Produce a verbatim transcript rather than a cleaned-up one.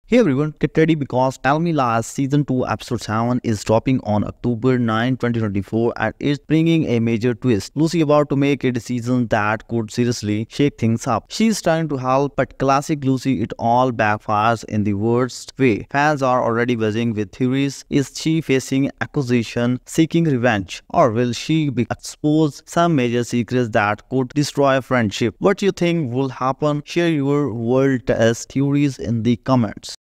Hey everyone, get ready because Tell Me Lies Season two Episode seven is dropping on October ninth, twenty twenty-four and it's bringing a major twist. Lucy about to make a decision that could seriously shake things up. She's trying to help, but classic Lucy, it all backfires in the worst way. Fans are already buzzing with theories. Is she facing accusation, seeking revenge? Or will she be expose some major secrets that could destroy friendship? What do you think will happen? Share your world test theories in the comments.